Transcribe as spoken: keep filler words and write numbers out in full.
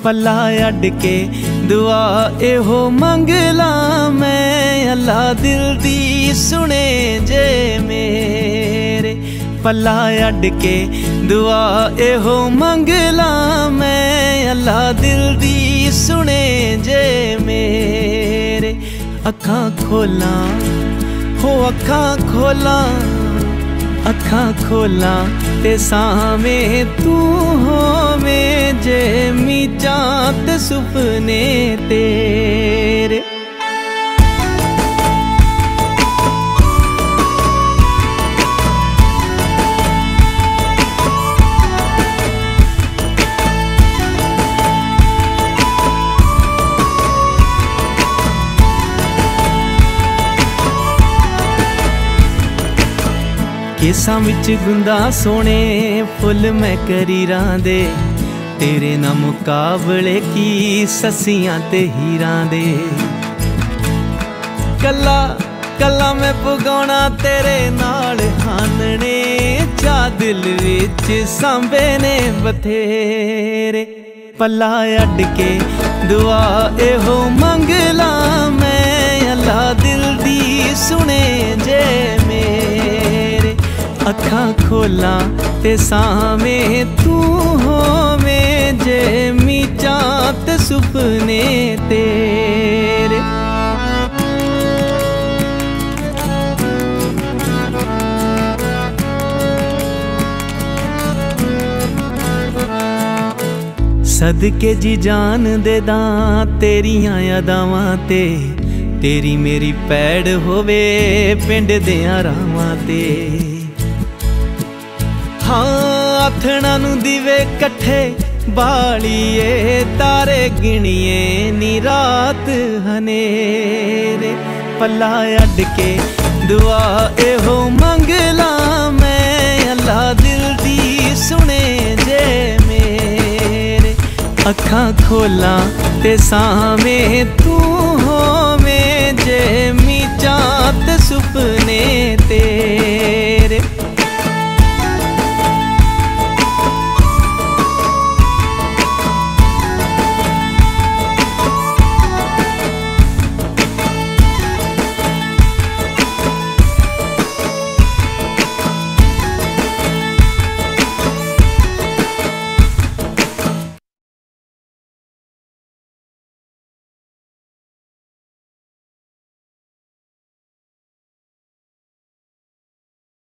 पला अड के दुआ एहो मंगला मैं, अल्लाह दिल दी सुने जे मेरे। पला अड के दुआ एहो मंगला मैं, अल्लाह दिल दी सुने जे मेरे। अखां खोला हो अखां खोला, अखां खोला ते सामे तू होवें जे मीचां ते सुपने तेरे। केसां विच गुंदा सोने फुल मैं करीरां दे, तेरे ना मुकाबले की ससियां ते हीरां दे। कला कला मैं पुगाउणा तेरे नाल हानने, चा दिल विच सांबे ने बथेरे। पला अड के दुआ एहो मंगला मैं, अल्लाह दिल दी सुने जे मेरे। अखां खोला ते सामे तू होवें जे मीचां ते सुपने तेरे। सदके जी जान दे दां तेरियां यादावां ते, तेरी मेरी पैड़ होवे पिंड देयां रावां ते। हाँ आथणा नू दीवे कट्ठे बालिए, तारे गिणिए नी रात हनेरे। पला अड के दुआ एहो मंगला मैं, अल्लाह दिल दी सुने जे मेरे। अखां खोला ते सामे तू होवें जे मीचां